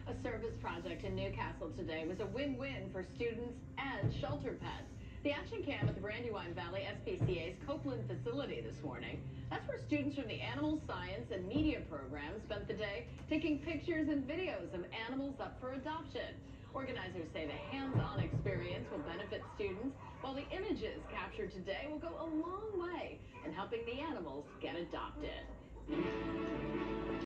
A service project in Newcastle today was a win-win for students and shelter pets. The action cam at the Brandywine Valley SPCA's Copeland facility this morning. That's where students from the animal science and media program spent the day taking pictures and videos of animals up for adoption. Organizers say the hands-on experience will benefit students, while the images captured today will go a long way in helping the animals get adopted.